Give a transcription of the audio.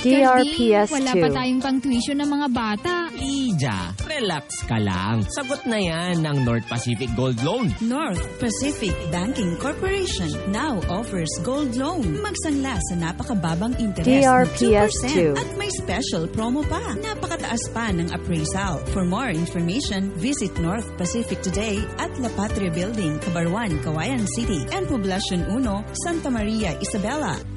DRPS 2. Wala pa tayong pang-tuition ng mga bata. Ija, relax ka lang. Sagot na yan ng North Pacific Gold Loan. North Pacific Banking Corporation now offers gold loan. Magsangla sa napakababang interest DRPS na 2% at may special promo pa. Napakataas pa ng appraisal. For more information, visit North Pacific today at La Patria Building, Cabarwan, Cauayan City, and Poblacion 1, Santa Maria, Isabela.